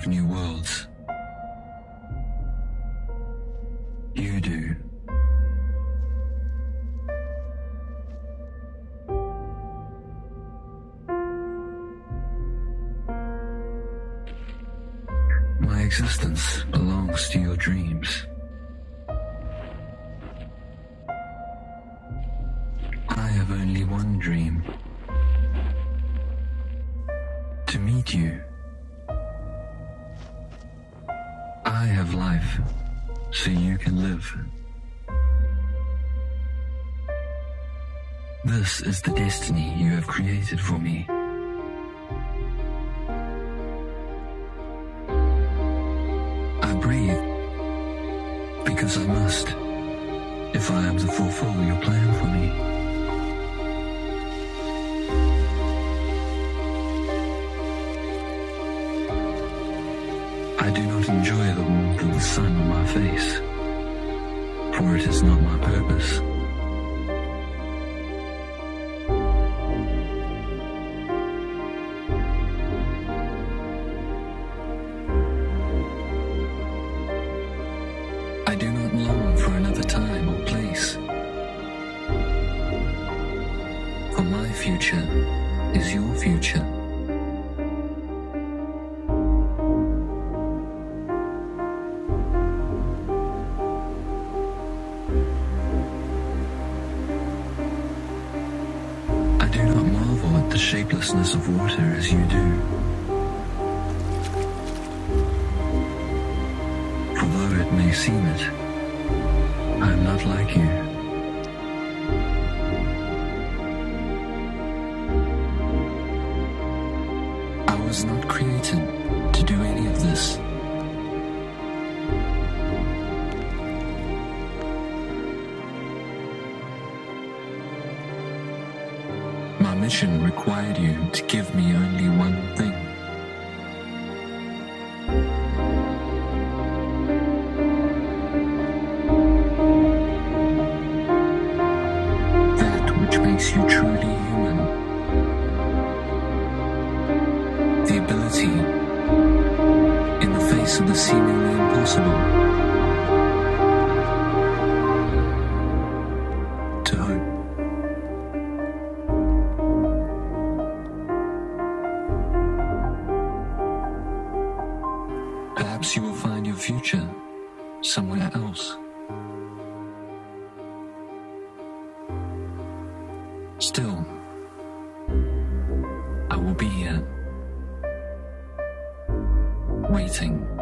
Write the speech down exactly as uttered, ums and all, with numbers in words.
of new worlds. You do. My existence belongs to your dreams. I have only one dream. To meet you. I have life, so you can live. This is the destiny you have created for me. I breathe because I must, if I am to fulfill your plan for me. I do not enjoy the warmth of the sun on my face, for it is not my purpose. I do not long for another time or place, for my future is your future. The shapelessness of water as you do. For though it may seem it, I am not like you. I was not created to do any of this. My mission required you to give me only one thing. That which makes you truly human. The ability, in the face of the seemingly impossible, to hope. Perhaps you will find your future somewhere else. Still, I will be here, waiting.